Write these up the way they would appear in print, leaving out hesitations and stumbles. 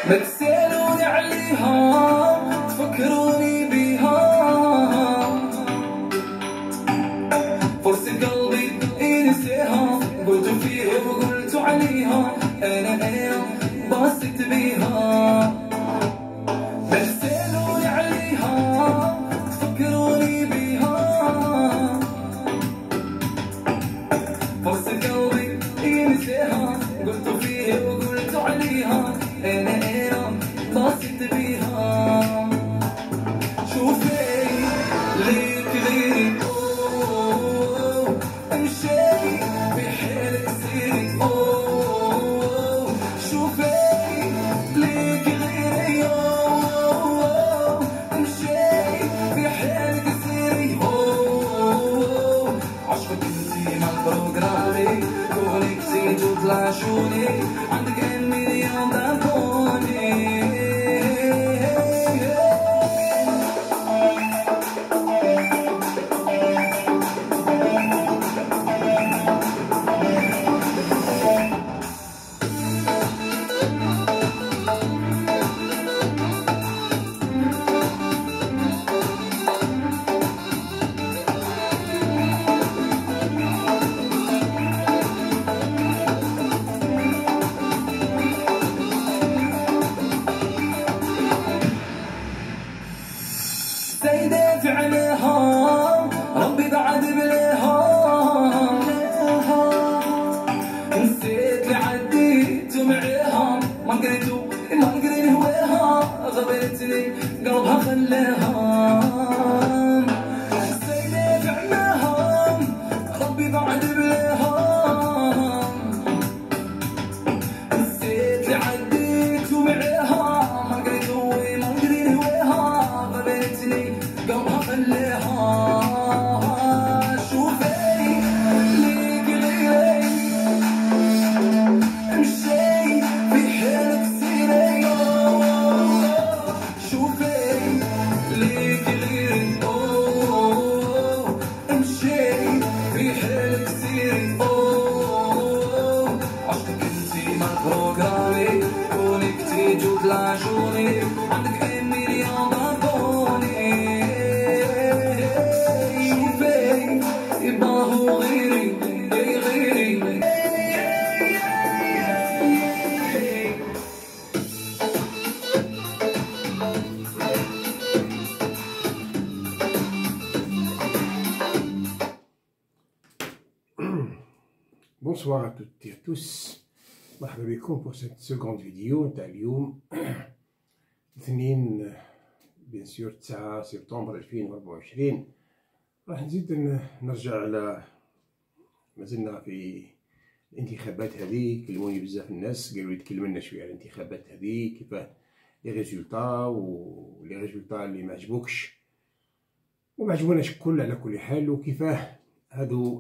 ما تسألوني عليها تفكروني بيها، فرصة قلبي ينسيها قلت فيها وقلت عليها أنا بصيت بيها. ما تسألوني عليها تفكروني بيها، فرصة قلبي ينسيها قلت فيها وقلت عليها أنا بصيت بيها. شوفي ليك غيري امشي بحالك سيري، شوفي ليك غيري امشي بحالك سيري. عشقك انتي مع البروغرامي كونك زيدو طلعشوني عندك 1 مليون دابوني. سيداتي عليها ربي بعد بلاها، نسيت اللي عديت معاها ما قريت هواها غبرتني قلبها خلاها. سيداتي عليها ربي بعد بلاها، نسيت اللي عديت معاها ما قريت هواها غبرتني قلبها خلاها. شوفي ليك غيري امشي في حالك سيري، شوفي ليك غيري امشي في حالك سيري. عشقك انتي مع بروغرامي كونك تيجو طلعشوني عندك 1 مليون دابوني. يباهو غيري غيري. Bonsoir à toutes et à tous. مرحبا بكم pour cette seconde vidéo تاع اليوم الاثنين بيان سور 9 سبتمبر 2024. راح نزيد نرجع على مازلنا في الانتخابات هذه. كلموني بزاف الناس قالوا لي تكلم لنا شويه على الانتخابات هذه، كيفاه لي ريزولطا ولي ريزولطا اللي ما عجبوكش وما عجبوناش الكل على كل حال، وكيفاه هادو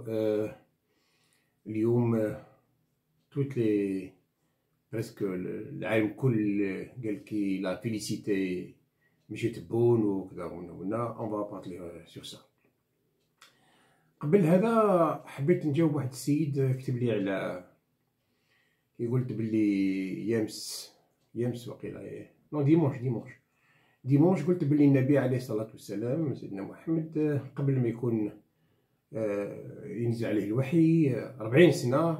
اليوم توت لي بريسك العالم كل قال كي لا فيليسيتي مشيت بون وكذا ونا اون فا بارلي سور سا. قبل هذا حبيت نجاوب واحد السيد كتب لي على كي قلت بلي يامس وقيلا نو ديمونش قلت بلي النبي عليه الصلاة والسلام سيدنا محمد قبل ما يكون ينزل عليه الوحي 40 سنة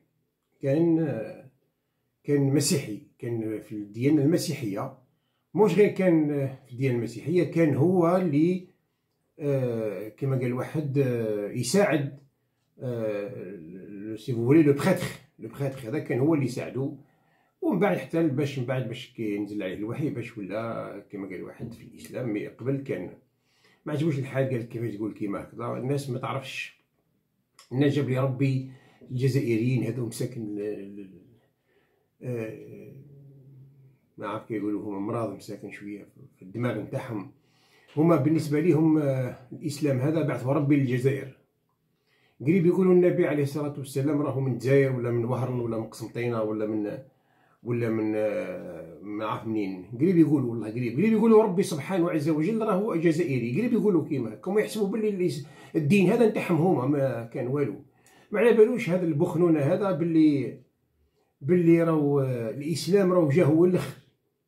كان مسيحي، كان في الديانة المسيحية، مش غير كان في الديانة المسيحية، كان هو اللي كما قال واحد يساعد سي فولي لو بريتر هذا كان هو اللي يساعدو. ومن بعد حتى باش كينزل عليه الوحي باش ولا كما قال واحد في الإسلام. مي قبل كان ما عجبوش الحال، قال كيفاش تقول كيما هكذا الناس ما تعرفش. الناس جاب لي ربي الجزائريين هذو مساكن ما عرف كيقولوا هما امراض مساكن شويه في الدماغ نتاعهم. هما بالنسبه ليهم الاسلام هذا بعثه ربي للجزائر. قريب يقولوا النبي عليه الصلاه والسلام راهو من الجزائر ولا من وهران ولا من قسنطينه ولا من ما عرف منين. قريب يقولوا والله قريب يقولوا ربي سبحانه عز وجل راهو جزائري. قريب يقولوا كيما هكا يحسبوا باللي الدين هذا نتاعهم هما ما كان والو. ما على بالوش هذا البخنونه هذا باللي راهو الاسلام راهو جا هو الاخر.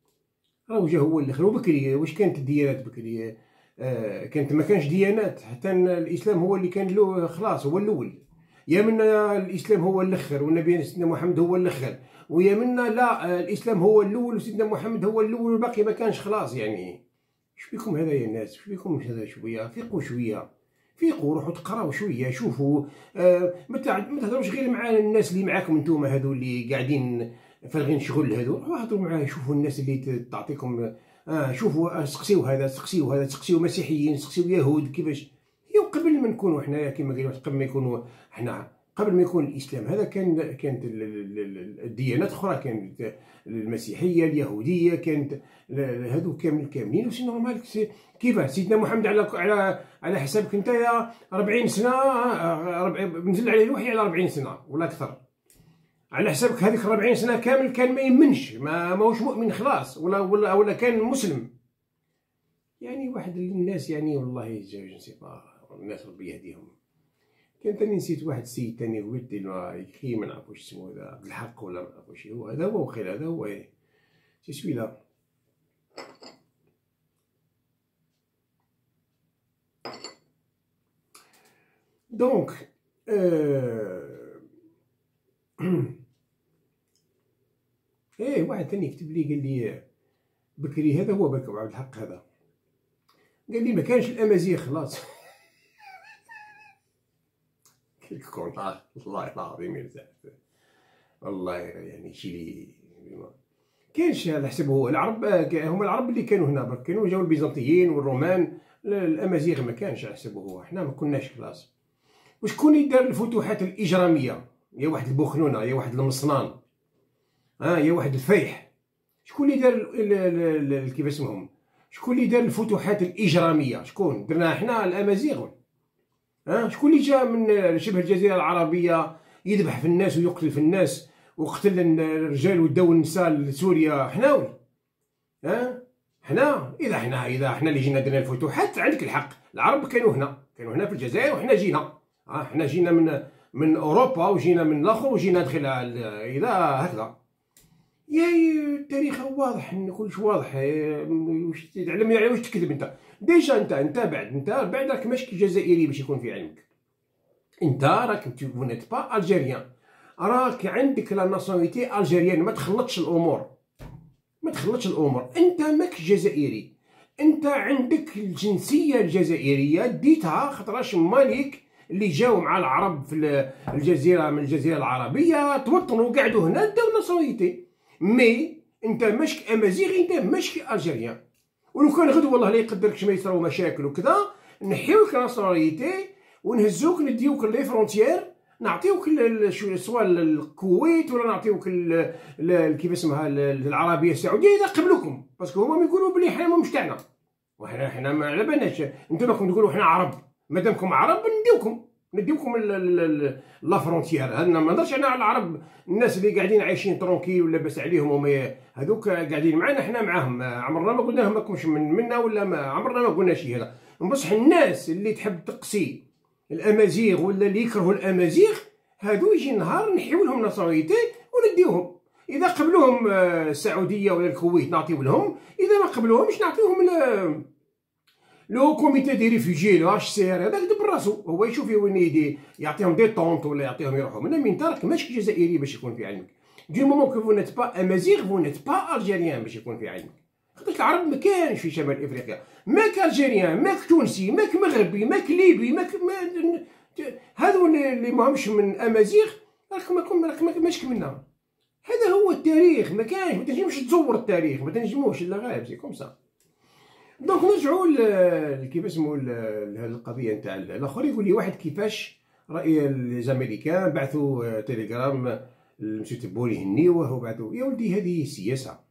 راه جا هو الاخر. وبكري واش كانت الديانات بكري؟ كانت ما كانش ديانات، حتى الاسلام هو اللي كان له خلاص، هو الاول. يا منا الاسلام هو الاخر والنبي سيدنا محمد هو الاخر، ويا منا لا الاسلام هو الاول وسيدنا محمد هو الاول والباقي ما كانش خلاص. يعني اش بكم هذا يا الناس؟ اش بكم هذا؟ شويه فيقوا، شويه فيقوا، روحوا تقراو شويه، شوفوا. ما تهضروش غير مع الناس اللي معاكم نتوما هذو اللي قاعدين فارغين شغل، هذو روحوا هضروا معاه. شوفوا الناس اللي تعطيكم، شوفوا سقسيو هذا، سقسيو هذا، سقسيو مسيحيين، سقسيو يهود كيفاش. قبل ما نكونوا حنايا كما قالوا، قبل ما يكونوا حنا، قبل ما يكون الاسلام هذا كانت الديانات اخرى، كانت المسيحيه، اليهوديه، كانت هذو كاملين وسي نورمال. كيفاه سيدنا محمد على حسابك نتايا 40 سنه نزل عليه الوحي على 40 سنه ولا اكثر. على حسابك هذيك 40 سنه كامل كان ما يمنش، ماهوش مؤمن خلاص، ولا كان مسلم. يعني واحد الناس يعني والله جنسي الناس ربي يهديهم. كان تاني نسيت واحد السيد تاني قلت له يكفي ما نعرفوش اسمه هذا، عبد الحق ولا ما نعرفوش، هذا هو خير، هذا هو سي سوي لا. دونك واحد تاني كتب لي قال لي بكري، هذا هو بكر عبد الحق هذا، قال لي ما كانش الامازيغ خلاص. والله العظيم يرزق والله، يعني شي كاينش على حسب هو العرب، هما العرب اللي كانوا هنا برك، كانوا جاو البيزنطيين والرومان، الامازيغ ما كانش على حسبه هو، حنا ما كناش خلاص. وشكون اللي دار الفتوحات الاجراميه؟ يا واحد البوخنونه، يا واحد المصنان، يا واحد الفيح. شكون اللي دار كيف اسمهم؟ شكون اللي دار الفتوحات الاجراميه؟ شكون درناها حنا الامازيغ؟ شكون اللي جا من شبه الجزيره العربيه يذبح في الناس ويقتل في الناس وقتل الرجال وداو النساء لسوريا؟ حناوي. حنا اذا حنا اللي جينا درنا الفتوحات، عندك الحق. العرب كانوا هنا في الجزائر، وحنا جينا. حنا جينا من اوروبا، وجينا من الاخر، وجينا ندخل اذا هكذا. يا التاريخ واضح، كلش واضح. واش تعلم يعني واش تكذب انت؟ ديجا انت بعد راك ماشي جزائري باش يكون في علمك. انت راك نت با الجيريان، راك عندك لا ناسيوناليتي الجيريان. ما تخلطش الامور، انت ماك جزائري، انت عندك الجنسيه الجزائريه ديتها خاطرش مالك اللي جاو مع العرب في الجزيره، من الجزيره العربيه توطنوا وقعدوا هنا داو ناسيوناليتي. مي انت ماشك امازيغي، انت ماشك الجيريان. ولو كان غدوه والله لا يقدركش ما يصراو مشاكل وكذا، نحيوك ناسيوناليتي ونهزوك نديوك لي فرونتيير، نعطيوك سواء الكويت ولا نعطيوك كيف اسمها العربيه السعوديه اذا قبلوكم، باسكو هما يقولوا بلي حنا مش تاعنا، وحنا ما على بالناش. انتم راكم تقولوا حنا عرب، مادامكم عرب نديوكم لا فرونتيير. هذا ما نهضرش انا على العرب، الناس اللي قاعدين عايشين ترونكيل ولاباس عليهم، وما هذوك قاعدين معنا حنا معاهم، عمرنا ما قلنا لهم ماكمش منا، ولا ما عمرنا ما قلنا شي هذا. بصح الناس اللي تحب تقسي الامازيغ ولا اللي يكرهوا الامازيغ، هادو يجي نهار نحيو لهم ناسيوناليتي ونديوهم. اذا قبلوهم السعوديه ولا الكويت نعطيو لهم، اذا ما قبلوهمش نعطيوهم لو كوميتي دي ريفوجي، لو اش سي ار، هذاك دبر راسو هو يشوف وين يعطيهم دي طونط ولا يعطيهم يروحوا منا. من تراك ماشي جزائري باش يكون في علمك. دو مومون كو فو نيت با امازيغ، فو نيت با الجيريان باش يكون في علمك. خاطر العرب ما كانش في شمال افريقيا، ماك الجيريان، ماك تونسي، ماك مغربي، ماك ليبي، هذو اللي ماهمش من امازيغ راك ماشك منا. هذا هو التاريخ، ما كانش، ما تنجمش تزور التاريخ، ما تنجموش الا غايب سي كوم سا. دونك نرجعوا كيف اسمه لهذه القضيه نتاع الاخر. يقول لي واحد كيفاش راي الامريكان بعثوا تيليجرام لمسيو تبوني يهنيوه وبعثوا. يا ولدي هذه سياسه،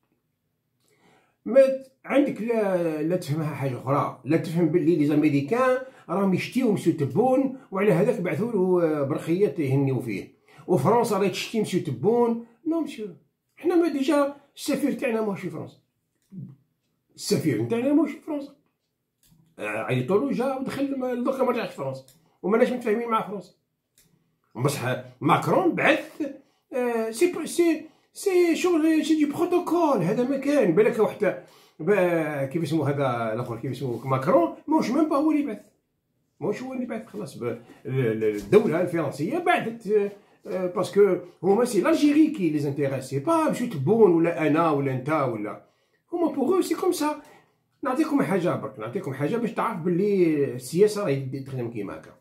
ما عندك لا تفهمها حاجه اخرى، لا تفهم باللي لي زاميريكان راهم يشتيو مسيو تبون وعلى هذاك بعثوا له برخيات يهنيو فيه، وفرنسا راهي تشتي مسيو تبون. نو مسيو، حنا ما ديجا السفير تاعنا ماهوش في فرنسا، السفير نتاعنا ماهوش في فرنسا، عيطولو جا ودخل دوكا ما رجعش فرنسا، وماناش متفاهمين مع فرنسا. بصح ماكرون بعث سي شغل سي دي بروتوكول. هذا ما كان بالك واحد كيف اسمو هذا الاخر كيف اسمو ماكرون موش ميم با هو اللي بعث، موش هو اللي بعث خلاص. الدوله الفرنسيه بعثت باسكو هما سي لالجيري كي لي انتيريسي با مشيو تبون ولا انا ولا انت ولا هما بوغ سي كوم سا. نعطيكم حاجه برك، نعطيكم حاجه باش تعرف باللي السياسه راهي تخدم كيما هكا.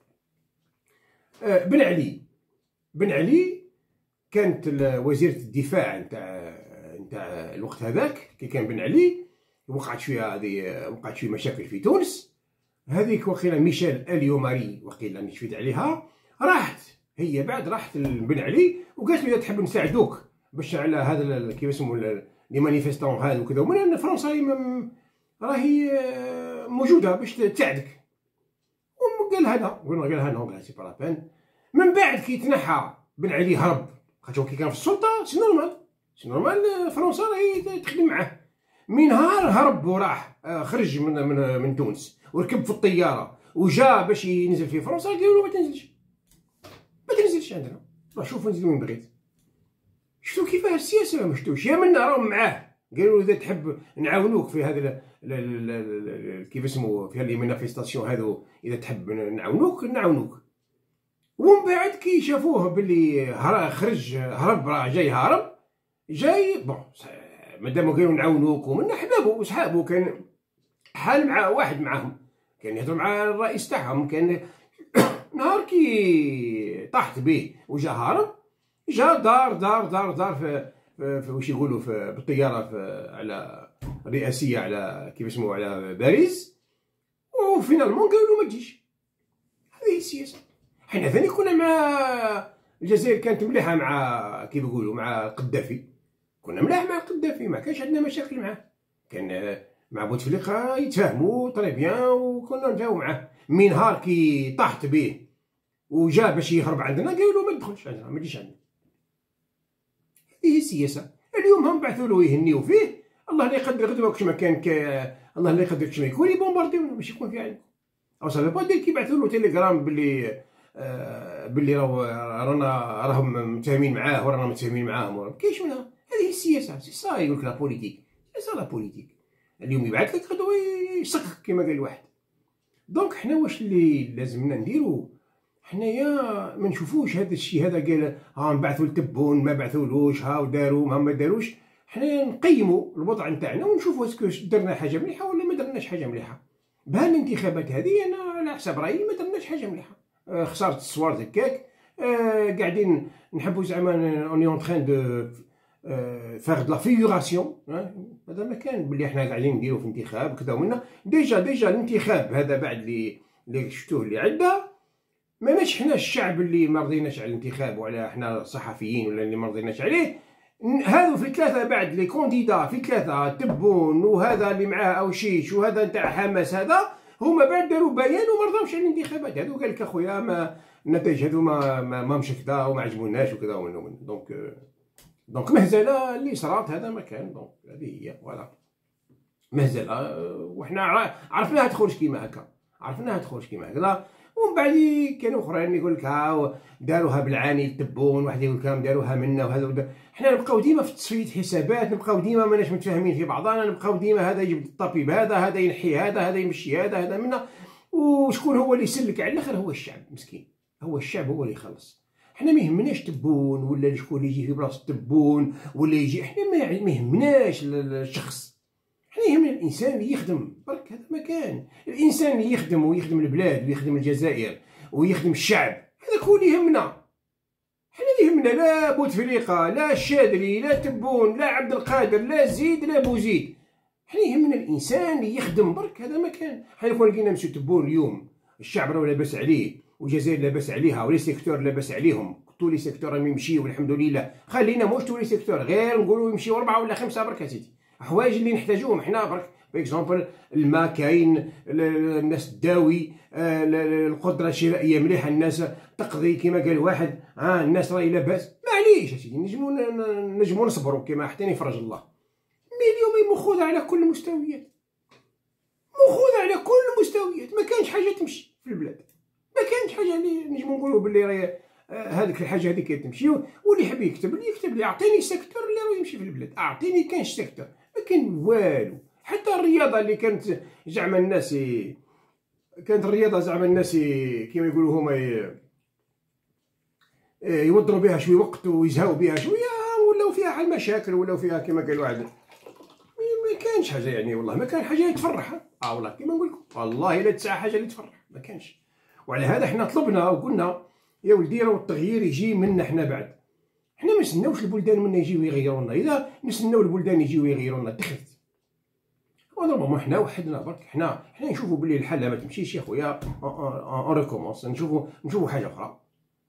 بن علي كانت وزيرة الدفاع نتاع الوقت هذاك كي كان بن علي وقعت شويه مشاكل في تونس. هذيك وقيلا ميشيل اليو ماري وقيلا اللي شفيت عليها راحت راحت لبن علي وقالت له اذا تحب نساعدوك باش على هذا كيف اسمه لي مانيفيستون هذا وكذا، ومن فرنسا راهي موجوده باش تساعدك. وقال هذا نو سي با لا بين. من بعد كي تنحى بن علي هرب، خاطر كي كان في السلطه سي نورمال فرنسا راهي تخدم معاه. من نهار هرب وراح خرج من تونس وركب في الطياره وجا باش ينزل في فرنسا، قالوا له ما تنزلش عندنا، روح شوف انزل وين بغيت. شفتوا كيفاه السياسه؟ ما شفتوش؟ يا منا راهم معاه قالوا له اذا تحب نعاونوك في هذا كيف اسمه في هذه المانيفيستاسيون هذو، اذا تحب نعاونوك. ومن بعد كي شافوه باللي هرب جاي بون مادام قالوا نعاونوك ومن احبابه وصحابه كان حال مع واحد معاهم كان يهضر مع الرئيس تاعهم. كان نهار كي طاحت به وجا هارب جا دار في واش يقولوا بالطياره على الرئاسيه على كيف اسمه على باريس، وفينالمون قالوا ما تجيش. هذه السياسه. حنا ثاني كنا مع الجزائر كانت مليحه مع كيف يقولوا مع القذافي، كنا ملاح مع القذافي ما كانش عندنا مشاكل معاه. كان مع بوتفليقه يتفاهموا طري بيان وكنا نتفاهموا معاه. من نهار كي طاحت به وجا باش يهرب عندنا قالوا ما تدخلش عندنا ما تجيش عندنا. هذه السياسه. اليوم هم بعثوا له يهنيوا فيه، الله لا يقدر غدوه كش ما كان الله لا يقدر كش ما يكون يبومبارديونا باش يكون في عينكم. او صافي با دير كي بعثوا له تيليغرام باللي راهم متفاهمين معاه ورانا متفاهمين معاهم، كاينش منها. هذه السياسه سي سا يقولك لا بوليتيك، سي سا لا بوليتيك. اليوم يبعث لك غدوه يسقك كما قال واحد. دونك حنا واش اللي لازمنا نديرو؟ حنايا ما نشوفوش هذا الشيء هذا قال ها نبعثوا لتبون ما بعثولوش ها وداروا ما داروش. حنايا نقيموا الوضع نتاعنا ونشوفوا اسكو درنا حاجه مليحه ولا ما درناش حاجه مليحه. بها الانتخابات هذه انا على حسب رايي ما درناش حاجه مليحه. خساره الصوار هكاك، قاعدين نحبوا زعما اوني اون ترين دو فاغ دو لا فيغوراسيون. هذا ما كان بلي احنا قاعدين نديرو في انتخاب كذا ومنا ديجا الانتخاب هذا بعد اللي شفتوه اللي عدى ماناش حنا الشعب اللي ما رضيناش على الانتخاب وعلى حنا الصحفيين ولا اللي ما رضيناش عليه. هذو في ثلاثه بعد لي كونديدا في ثلاثه تبون وهذا اللي معاه او شيش وهذا نتاع حماس هذا هما بعد داروا بيان وما رضاوش على الانتخابات. هذو قال لك اخويا ما النتائج هذو ما مش كذا وما عجبوناش وكذا ومن دونك مهزله اللي صرات هذا ما كان. دونك هذه هي فوالا مهزله وحنا عرفناها تخرج كيما هكا لا. ومن بعد كانوا اخرين يقول لك ها داروها بالعاني التبون، واحد يقول لك داروها منا وهذا. حنا نبقاو ديما في تصفيه حسابات، نبقاو ديما ماناش متفاهمين في بعضنا، نبقاو ديما هذا يجبد الطبيب هذا ينحي هذا يمشي هذا منا. وشكون هو اللي يسلك على الاخر؟ هو الشعب مسكين، هو الشعب هو اللي يخلص. حنا ما يهمناش تبون ولا شكون اللي يجي في بلاصه تبون ولا يجي، حنا ما يهمناش الشخص، حنا يهمنا الانسان اللي يخدم برك. هذا ما كان الانسان اللي يخدم ويخدم البلاد ويخدم الجزائر ويخدم الشعب، هذا هو اللي يهمنا. حنا اللي يهمنا لا بوتفليقه لا الشادري لا تبون لا عبد القادر لا زيد لا بوزيد، حنا يهمنا الانسان اللي يخدم برك. هذا ما كان. حنا كون لقينا نمشيو تبون اليوم الشعب راه لاباس عليه والجزائر لاباس عليها ولي سيكتور لاباس عليهم، تو لي سيكتور راهم يمشيو والحمد لله. خلينا موش تو لي سيكتور غير نقولوا يمشيو 4 ولا 5 برك سيدي. حوايج اللي نحتاجوهم حنا برك باكزومبل الماء كاين، الناس تداوي، القدره الشرائيه مليحه، الناس تقضي كما قال واحد الناس راهي لاباس. معليش اسيدي نجمو نصبروا كما حتى يفرج الله. مي اليوم مخوضه على كل المستويات، ما كانش حاجه تمشي في البلاد، ما كانش حاجه اللي نجمو نقولوا باللي راهي هذيك الحاجه هذيك تمشي، واللي يحب يكتب لي يكتب لي، اعطيني سيكتور اللي راه يمشي في البلاد، اعطيني كانش سيكتور، ما كاين والو. حتى الرياضه اللي كانت زعما الناس كانت الرياضه زعما الناس كيما يقولوا هما يوضروا بها شويه وقت ويزهاو بها شويه، ولاو فيها حل مشاكل، ولاو فيها كيما قال واحد ما كانش حاجه يعني، والله ما كان حاجه تفرح. والله كيما نقول لكم والله الا تسعى حاجه اللي تفرح ما كانش. وعلى هذا حنا طلبنا وقلنا يا ولدي راه التغيير يجي منا حنا بعد، حنا ما نستناوش البلدان منا يجيو يغيروا لنا، اذا نستناو البلدان يجيو يغيروا لنا دخلت. ونورمالمون حنا وحدنا برك، حنا نشوفوا بلي الحاله ما تمشيش يا خويا، اون ريكومونس، نشوفوا حاجه اخرى.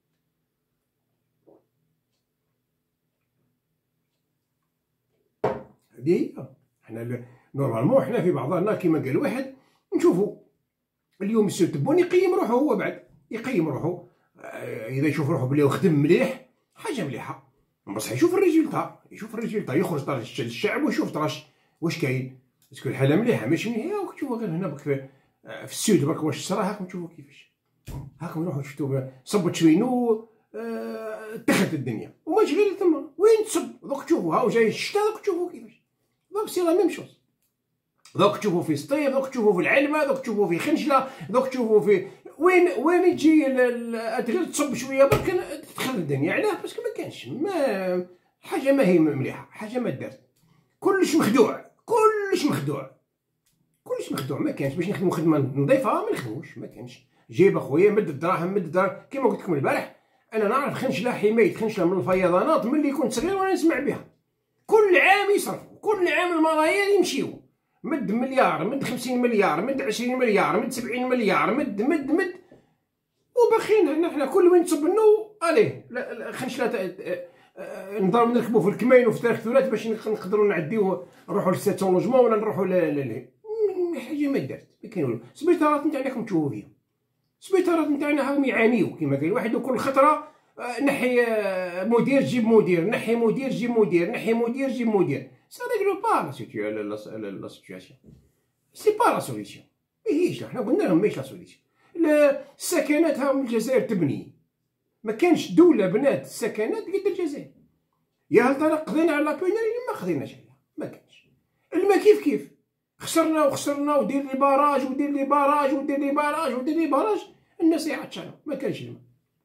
هذه هي. حنا نورمالمون حنا في بعضنا كيما قال واحد نشوفوا اليوم السي تبون يقيم روحه، هو بعد يقيم روحه، اذا يشوف روحه بلي خدم مليح حاجه مليحه، بصح يشوف الريزولتا، يخرج ترى للشعب ويشوف ترى واش كاين، اسكو الحاله مليحه ماشي مليحه. وتشوفوا غير هنا برك في السود برك واش صرا، هاكم تشوفوا كيفاش، هاكم روحوا شفتوا صبت شوينو دخلت الدنيا، وما جي غير تما وين تصب. دوك تشوفوا هاو جاي الشتا، دوك تشوفوا كيفاش، دوك سي لا ميم شوز، دوك تشوفوا في سطيف، دوك تشوفوا في العلمه، دوك تشوفوا في خنجله، دوك تشوفوا في وين تجي غير تصب شويه برك تدخل الدنيا. علاه؟ باسكو ما كانش حاجه ما هي مليحه، حاجه ما دارت، كلش مخدوع، كلش مخدوع، ما كانش باش نخدموا خدمه نظيفه ما نخدموش، ما كانش. جيب اخويا مد الدراهم كيما قلت لكم البارح، انا نعرف خنجله حمايه خنجله من الفيضانات ملي كنت صغير وانا نسمع بها، كل عام يصرفوا، كل عام الملايين يمشيو، مد مليار، مد 50 مليار، مد 20 مليار، مد 70 مليار، مد وباقيين حنا كل وين تصبنو اليه خنجله نضربو نركبو في الكمين وفي التراكتورات باش نقدروا نعديو نروحوا للسيتون لوجمون ولا نروحوا حاجه ما دارت، ما كاين والو. السبيطارات نتاعنا راكم تشوفوا فيهم، السبيطارات نتاعنا هاهم يعانيو كيما قال واحد، وكل خطره نحي مدير جيب مدير، نحي مدير جيب مدير، نحي مدير جيب مدير، سا ريغلو با لا سيتوياسيون، سي با لا سوليسيون، ماهيش. حنا قلنا لهم ماهيش لا سوليسيون. السكنات هاهم الجزائر تبني، ما كانش دوله بنات السكنات قد الجزائر. يا هل ترى قضينا على لابيناري؟ ما قضيناش عليها، ما كانش. الماء كيف خسرنا ودير لي باراج ودير لي باراج ودير لي باراج ودير لي باراج، الناس يعطشانوا، ما كانش الماء.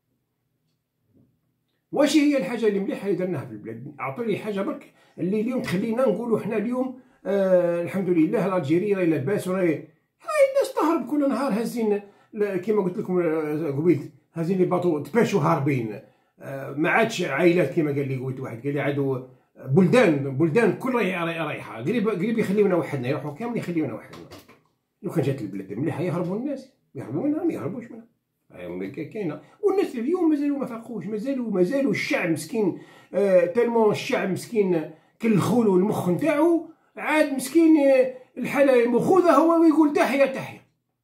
واش هي الحاجه اللي مليحه اللي درناها في البلاد؟ اعطوا لي حاجه برك اللي اليوم تخلينا نقولوا حنا اليوم الحمد لله الجزائر راهي لاباس، وراهي هاي الناس تهرب كل نهار هازين كيما قلت لكم قبيل، هازين لي باطو تباشوا هاربين، ما عادش عائلات كيما قال لي قلت واحد قال لي عادوا بلدان كل رايحه قريب يخليونا وحدنا، يروحوا كامل يخليونا وحدنا. لو كان جات البلاد مليحه يهربوا الناس، يهربوا منها ما يهربوش منها، كاينه. والناس اليوم مازالوا ما فاقوش، مازالوا الشعب مسكين، تالمون الشعب مسكين كالخول والمخ نتاعو عاد مسكين، الحاله مخوذه هو ويقول تحيه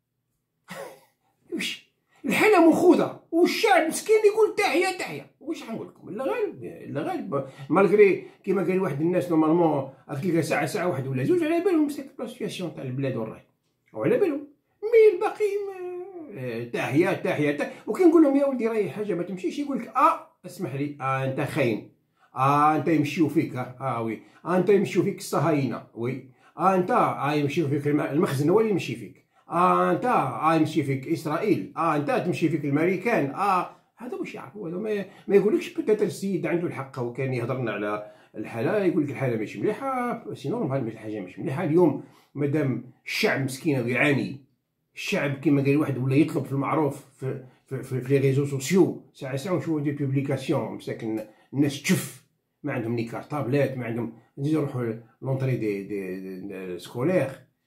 وش الحاله مخوذه والشعب مسكين يقول تحيه. واش حنقول لكم؟ لا غالب مالغري كيما قال واحد الناس نورمالمون تلقى ساعه واحد ولا زوج على بالهم سيت لا سيتواسيون تاع البلاد والراي، وعلى بالهم، مي الباقي تحيه. وكي نقول لهم يا ولدي راهي حاجه ما تمشيش، يقول لك اسمح لي، انت خاين، انت يمشيو فيك، وي، انت يمشيو فيك الصهاينه، وي، انت يمشيو فيك المخزن هو اللي يمشي فيك، انت يمشي فيك اسرائيل، انت تمشي فيك الامريكان، هذا واش يعرفوا، هذا ما يقولكش بتاتر السيد عنده الحق، هو كان يهضرنا على الحاله، يقول لك الحاله ماشي مليحه، سي نورمال الحاجه ماشي مليحه. اليوم مادام الشعب مسكين يعاني، الشعب كيما قال واحد ولا يطلب في المعروف في لي ريزو سوسيو، ساعه نشوفوا دي بوبليكاسيون مساكن الناس تشف، ما عندهم ني كارطابلات، ما عندهم يروحوا لونطري دي سكولير،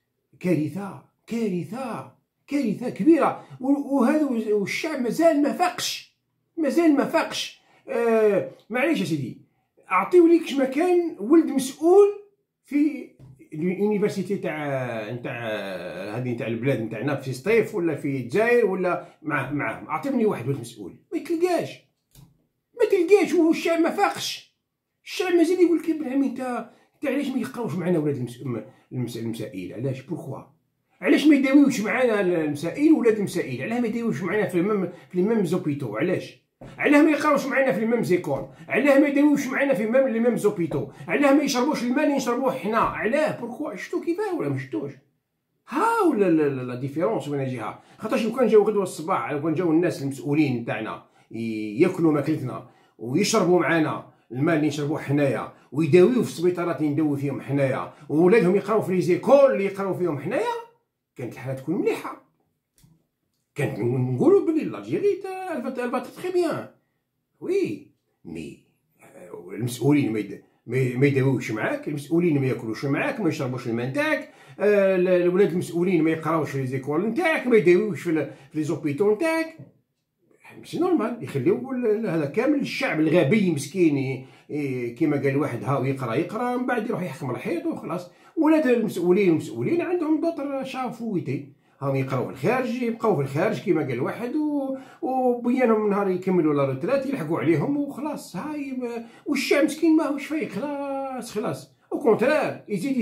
كارثه كبيره. وهذا والشعب مازال ما فاقش. معليش يا سيدي، اعطيو ليك كش مكان ولد مسؤول في اليونيفرسيتي تاع هذه تاع البلاد نتاعنا في سطيف ولا في الجزائر ولا معاهم، اعطيني واحد ولد مسؤول، ما تلقاش والشعب ما فاقش. الشعب مازال يقول لك ابن عمي انت علاش ما يقراوش معنا ولاد المسائل؟ علاش بوركوا؟ علاش ما يداويوش معنا المسائل ولاد المسائل؟ علاه ما يداويوش معنا في لي ميم زوبيتو؟ علاش علاه ما يقراوش معنا في الميم زيكول؟ علاه ما يداويوش معنا في لي ميم زوبيتو؟ علاه ما يشربوش الماء اللي نشربوه حنا؟ علاه؟ بوركوا؟ شفتو كيفاه ولا ما شفتوش؟ ها ولا لا ديفيرونس وين جيها؟ خاطرش لو كان جاو غدوه الصباح، لو كان جاو الناس المسؤولين تاعنا ياكلوا ماكلتنا ويشربوا معنا الماء اللي نشربوه حنايا، ويداويو في السبيطارات اللي نداويو فيهم حنايا، وولادهم يقراو في لي زيكول اللي يقراو فيهم حنايا، كانت الحاله تكون مليحه. كانت نقولوا بلي لاجيري elle va très bien. وي مي المسؤولين ما يداويوش معاك، المسؤولين ما ياكلوش معاك، ما يشربوش الماء نتاعك، الولاد المسؤولين ما يقراوش في لي زيكول نتاعك، ما يداويوش في لي زوبيتو نتاعك. ماشي نورمال يخليو هذا كامل الشعب الغبي مسكين كيما قال واحد هاو يقرا من بعد يروح يحكم الحيط وخلاص. ولاد المسؤولين عندهم دوطر شافويتي، هاهم يقراو في الخارج، يبقاو في الخارج كيما قال واحد، وبيانهم نهار يكملوا لا روترات يلحقوا عليهم وخلاص. هاي والشعب مسكين ماهوش فايق، خلاص او كونترير يزيد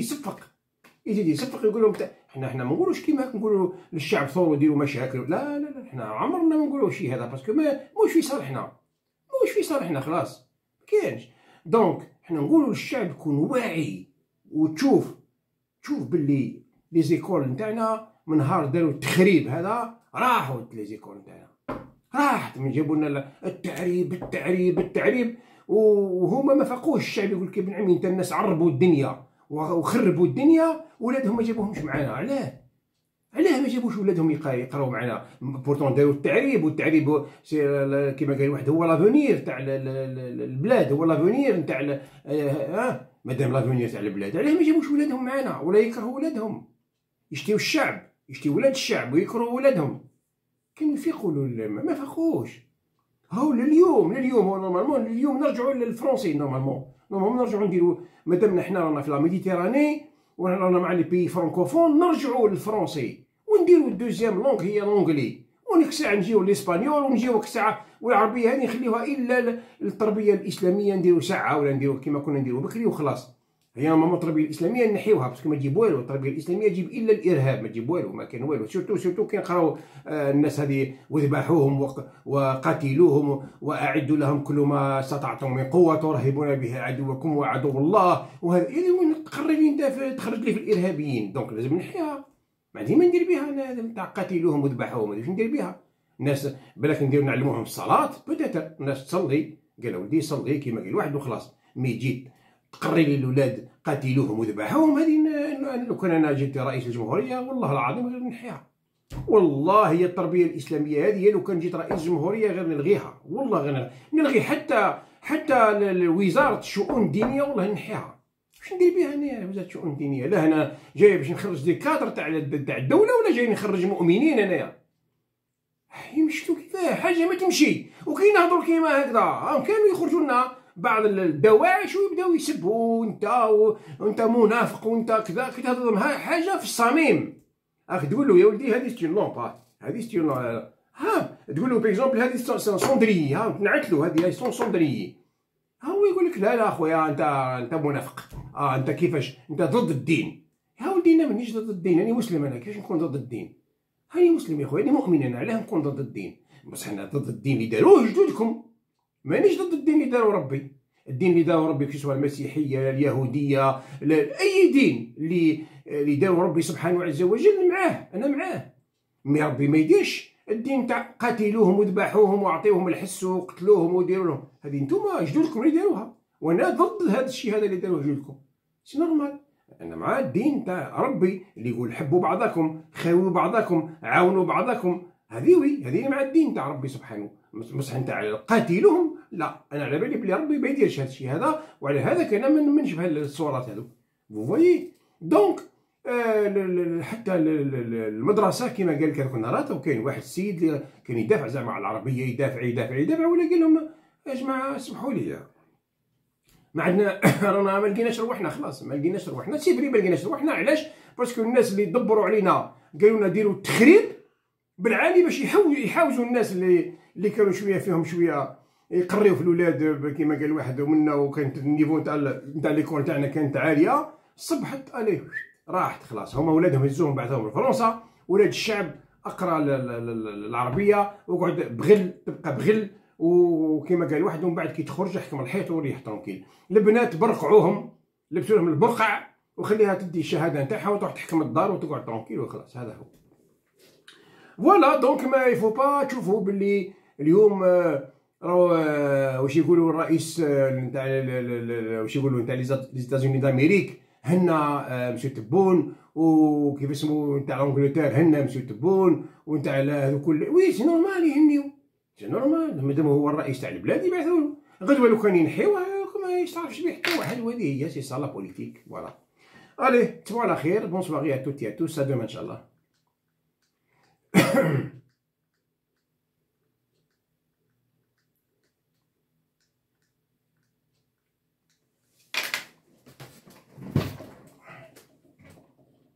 يصفق يقول لهم حنا ما نقولوش كيما هاك نقولوا للشعب ثوروا ديروا مشاكل، لا حنا عمرنا ما نقولوا شي هذا، باسكو موش في صالحنا خلاص ما كاينش. دونك حنا نقولوا للشعب يكون واعي وتشوف باللي لي زيكول نتاعنا من نهار داروا التخريب هذا راحوا لي زيكول نتاعنا، راحت من جابوا لنا التعريب وهما ما فاقوش. الشعب يقول كيف نعمي انت الناس عربوا الدنيا وخربوا الدنيا، ولادهم ما جابوهمش معنا. علاه ما جابوش ولادهم يقراو معنا؟ بورتون داروا التعريب، والتعريب كيما قال واحد هو لافونير تاع البلاد، هو لافونير نتاع مادام لافونير تاع البلاد. علاه ما جابوش ولادهم معنا ولا يكرهوا ولادهم؟ يشتيو الشعب، يشتيو ولاد الشعب ويكرهوا ولادهم. كانوا يفيقوا ما فاقوش. هاو لليوم هو نورمالمون اليوم نرجعوا للفرونسي. نورمالمون نرجعوا نديروا، مادام حنا رانا في لا ميديتيراني ورانا مع لي بيي فرانكوفون، نرجعوا للفرونسي ونديروا الدوزيام لونغ هي لونغلي، وديك الساعه نجيو ليسبانيول، ونجيو ديك الساعه والعربيه هذه نخليوها الا التربيه الاسلاميه نديروا ساعه ولا نديروا كيما كنا نديروا بكري وخلاص. هي نورمالمون التربيه الاسلاميه نحيوها باسكو ما تجيب والو، التربيه الاسلاميه تجيب الا الارهاب، ما تجيب والو، ما كان والو. سورتو كي نقراو الناس هذه وذبحوهم وقاتلوهم واعدوا لهم كل ما استطعتم من قوه ترهبون بها عدوكم وعدو الله، وهذا يعني وين تقربي انت تخرج لي في الارهابيين. دونك لازم نحيها، ما عندي ما ندير بها انا تاع قاتلوهم وذبحوهم، واش ندير بها؟ الناس بالك ندير نعلموهم الصلاه بوتيتر، الناس تصلي، قال ولدي صلي كيما قال واحد وخلاص. مي جيت تقري لي الاولاد قاتلوهم وذبحوهم، هذه لو كان انا جيت رئيس الجمهوريه والله العظيم غير نحيها. والله هي التربيه الاسلاميه هذه لو كان جيت رئيس الجمهوريه غير نلغيها، والله غير نلغي حتى وزاره الشؤون الدينيه والله نحيها. واش ندير بها انا وزاره الشؤون الدينيه؟ لا انا جاي باش نخرج دي كادر تاع الدوله، ولا جاي نخرج مؤمنين انايا؟ يمشيو كيفاه حاجه ما تمشي. وكي نهضروا كيما هكذا كانوا يخرجوا لنا بعض الدواعش ويبداو يسبوا وانت منافق وانت كذا كتهضر حاجه في الصميم. تقول له يا ولدي هذه ستي لومبا، هذه ستي تقول له بيكزومبل هذه صوندري، تنعت له هذه صوندري، هو يقول لك لا خويا انت منافق، انت كيفاش انت ضد الدين. يا ولدي انا مانيش ضد الدين، انا مسلم، انا كيفاش نكون ضد الدين؟ هاني مسلم يا خويا، انا مؤمن، انا علاه نكون ضد الدين؟ بصح انا ضد الدين اللي داروه جدودكم، مانيش ضد الدين اللي داروا ربي. الدين اللي داروا ربي سواء المسيحيه اليهوديه اي دين اللي داروا ربي سبحانه عز وجل معاه، انا معاه. مي ربي ما يديرش الدين تاع قاتلوهم وذبحوهم وعطيوهم الحس وقتلوهم وديروا لهم، هذه نتوما جدودكم اللي داروها، وانا ضد هذا الشيء هذا اللي داروه جدودكم. سي نورمال، انا مع الدين تاع ربي اللي يقول حبوا بعضكم، خاووا بعضكم، عاونوا بعضكم، هذه مع الدين تاع ربي سبحانه. بصح نتاع قاتلوهم لا، انا على بالي بلي ربي ما يديرش هذا الشيء هذا، وعلى هذاك انا ما نشبه الصورات هذو. فو فويي دونك حتى المدرسه كما قال لك هذوك النهارات، وكاين واحد السيد اللي كان يدافع زعما على العربيه، يدافع ولا قال لهم يا جماعه سمحوا لي، ما عندنا رانا ما لقيناش رواحنا، خلاص ما لقيناش رواحنا، سي فري ما لقيناش رواحنا. علاش؟ باسكو الناس اللي دبروا علينا قالوا لنا ديروا التخريب بالعالي باش يحاوزوا الناس اللي كانوا شويه فيهم شويه يقريو في الاولاد كما قال واحد منا، وكانت النيفو نتاع ليكول تاعنا كانت عاليه، صبحت عليه راحت خلاص. هما ولادهم هزوهم بعثوهم لفرنسا، ولاد الشعب اقرا العربيه وقعد بغل، تبقى بغل وكما قال واحد ومن بعد كي تخرج يحكم الحيط وريح طونكيل. البنات برقعوهم، لبسوا لهم البرقع وخليها تدي الشهاده نتاعها وتروح تحكم الدار وتقعد طونكيل وخلاص. هذا هو. فوالا دونك ما يفو با تشوفوا باللي اليوم راهو واش يقولوا الرئيس نتاع واش يقولوا نتاع لي زيتازوني دامريك هنا مسيو تبون، وكيف اسمو نتاع انجلتير هنا مسيو تبون، ونتاع هذو كل وي سي نورمال يهنيو، سي نورمال مادام هو الرئيس تاع البلاد يبعثولو. غدوه لو كان ينحيوه ما يستعرفش بيه حتى واحد، وهذه هي سي سا لا بوليتيك. فوالا الي تصبحوا على خير. بون سواري ا توتي ا توس، ا دوما ان شاء الله.